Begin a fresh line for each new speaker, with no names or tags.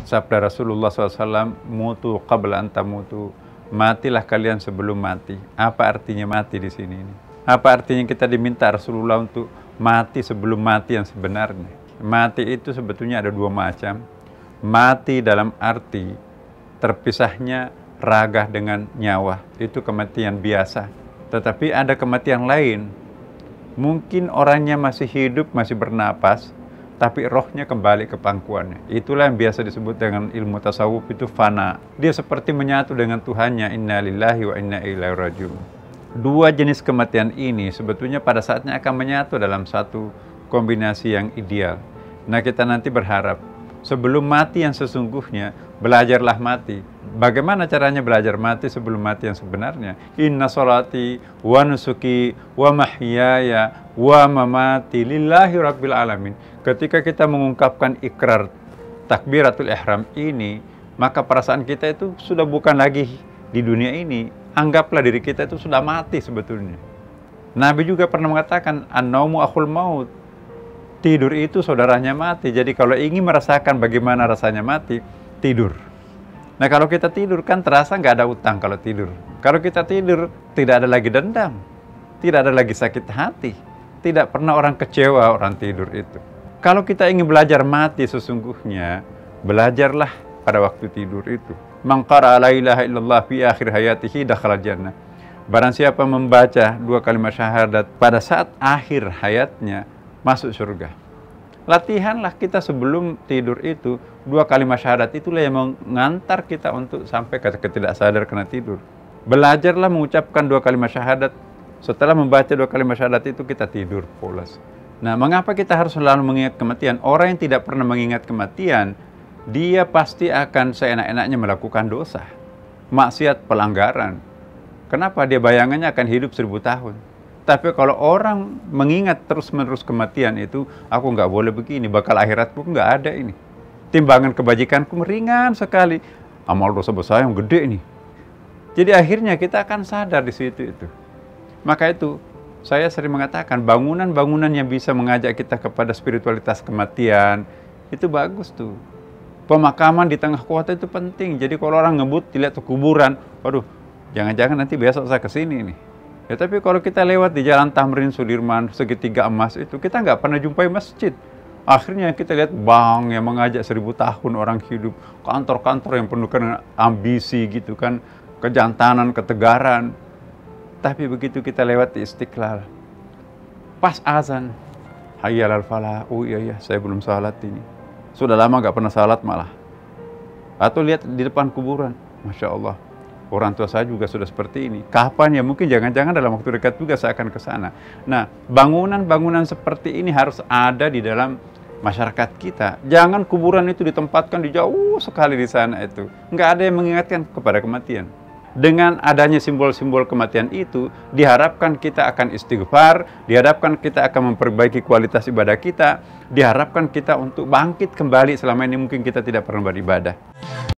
Sabda Rasulullah SAW, mutu qabla an tamutu, matilah kalian sebelum mati. Apa artinya mati di sini ini? Apa artinya kita diminta Rasulullah untuk mati sebelum mati yang sebenarnya? Mati itu sebetulnya ada dua macam. Mati dalam arti terpisahnya raga dengan nyawa, itu kematian biasa. Tetapi ada kematian lain. Mungkin orangnya masih hidup, masih bernapas, tapi rohnya kembali ke pangkuannya. Itulah yang biasa disebut dengan ilmu tasawuf itu fana. Dia seperti menyatu dengan Tuhannya. Inna lillahi wa inna ilaihi raji'un. Dua jenis kematian ini sebetulnya pada saatnya akan menyatu dalam satu kombinasi yang ideal. Nah, kita nanti berharap sebelum mati yang sesungguhnya, belajarlah mati. Bagaimana caranya belajar mati sebelum mati yang sebenarnya? Inna sholati wa nusuki wa mahyaya wa mamati lillahi rabbil alamin. Ketika kita mengungkapkan ikrar takbiratul ihram ini, maka perasaan kita itu sudah bukan lagi di dunia ini. Anggaplah diri kita itu sudah mati sebetulnya. Nabi juga pernah mengatakan, an-naumu akhul maut. Tidur itu saudaranya mati. Jadi kalau ingin merasakan bagaimana rasanya mati, tidur. Nah, kalau kita tidur kan terasa nggak ada utang kalau tidur. Kalau kita tidur, tidak ada lagi dendam. Tidak ada lagi sakit hati. Tidak pernah orang kecewa orang tidur itu. Kalau kita ingin belajar mati sesungguhnya, belajarlah pada waktu tidur itu. Man qara'a la ilaha illallah fi akhir hayatihi dakhala jannah. Barang siapa membaca dua kalimat syahadat pada saat akhir hayatnya, masuk surga. Latihanlah kita sebelum tidur itu, dua kalimat syahadat itulah yang mengantar kita untuk sampai ke ketidaksadar karena tidur. Belajarlah mengucapkan dua kalimat syahadat. Setelah membaca dua kalimat syahadat itu kita tidur pulas. Nah, mengapa kita harus selalu mengingat kematian? Orang yang tidak pernah mengingat kematian, dia pasti akan seenak-enaknya melakukan dosa, maksiat, pelanggaran. Kenapa? Dia bayangannya akan hidup 1000 tahun. Tapi kalau orang mengingat terus-menerus kematian itu, aku nggak boleh begini, bakal akhiratku nggak ada ini. Timbangan kebajikanku ringan sekali, amal dosa besar yang gede ini. Jadi akhirnya kita akan sadar di situ itu. Maka itu, saya sering mengatakan bangunan-bangunan yang bisa mengajak kita kepada spiritualitas kematian, itu bagus tuh. Pemakaman di tengah kota itu penting. Jadi kalau orang ngebut dilihat tuh kuburan, waduh, jangan-jangan nanti besok saya kesini nih. Ya, tapi kalau kita lewat di Jalan Tamrin Sudirman, segitiga emas itu, kita nggak pernah jumpai masjid. Akhirnya kita lihat bank yang mengajak 1000 tahun orang hidup, kantor-kantor yang penuh dengan ambisi gitu kan, kejantanan, ketegaran. Tapi begitu kita lewat di Istiqlal, pas azan, hayya alal falah, oh iya, saya belum salat ini. Sudah lama nggak pernah salat malah. Atau lihat di depan kuburan, Masya Allah. Orang tua saya juga sudah seperti ini. Kapan ya? Mungkin jangan-jangan dalam waktu dekat juga saya akan ke sana. Nah, bangunan-bangunan seperti ini harus ada di dalam masyarakat kita. Jangan kuburan itu ditempatkan di jauh sekali di sana itu. Nggak ada yang mengingatkan kepada kematian. Dengan adanya simbol-simbol kematian itu, diharapkan kita akan istighfar, diharapkan kita akan memperbaiki kualitas ibadah kita, diharapkan kita untuk bangkit kembali selama ini mungkin kita tidak pernah beribadah.